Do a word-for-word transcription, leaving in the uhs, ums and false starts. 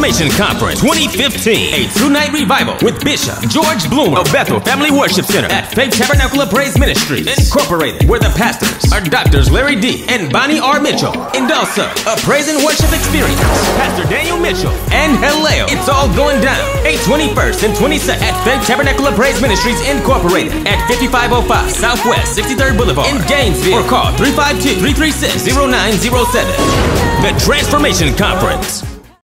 Transformation Conference twenty fifteen, a two-night revival with Bishop George Bloomer of Bethel Family Worship Center at Faith Tabernacle of Praise Ministries Incorporated, where the pastors are Doctors Larry D. and Bonnie R. Mitchell, and also a praise and worship experience, Pastor Daniel Mitchell and Haleo. It's all going down May twenty-first and twenty-second at Faith Tabernacle of Praise Ministries Incorporated at fifty-five oh five Southwest sixty-third Boulevard in Gainesville, or call three five two, three three six, zero nine zero seven. The Transformation Conference.